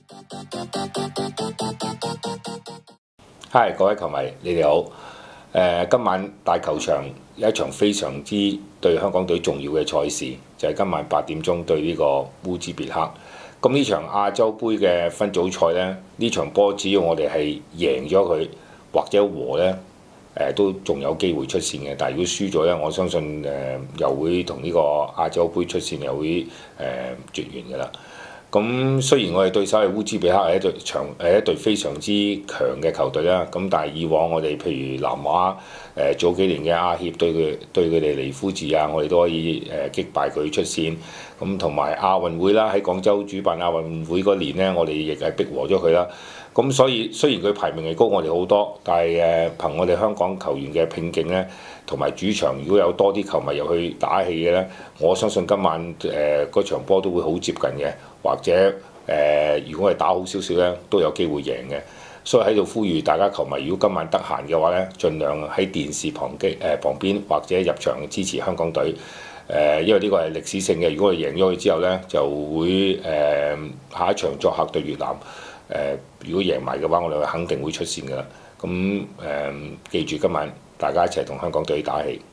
嗨，各位球迷，你哋好。今晚大球場有一場非常之對香港隊重要嘅賽事，就係今晚8點鐘對呢個烏茲別克。咁呢場亞洲杯嘅分組賽呢，呢場波只要我哋係贏咗佢或者和呢，都仲有機會出線嘅。但係如果輸咗呢，我相信又會同呢個亞洲杯出線又會絕緣㗎啦。咁雖然我哋對手係烏茲別克係一隊非常之強嘅球隊啦，咁但係以往我哋譬如南華早幾年嘅亞協對佢哋尼夫治啊，我哋都可以擊敗佢出線。咁同埋亞運會啦，喺廣州主辦亞運會嗰年呢，我哋亦係逼和咗佢啦。咁所以雖然佢排名係高我哋好多，但係憑我哋香港球員嘅拼勁呢，同埋主場如果有多啲球迷入去打氣嘅呢，我相信今晚嗰場波都會好接近嘅，或者如果係打好少少呢，都有機會贏嘅。所以喺度呼籲大家球迷，如果今晚得閒嘅話呢，盡量喺電視旁邊或者入場支持香港隊。因為呢個係歷史性嘅，如果佢贏咗佢之後呢，就會下一場作客對越南。如果贏埋嘅話，我哋肯定會出線㗎啦。咁記住今晚大家一齊同香港隊打氣。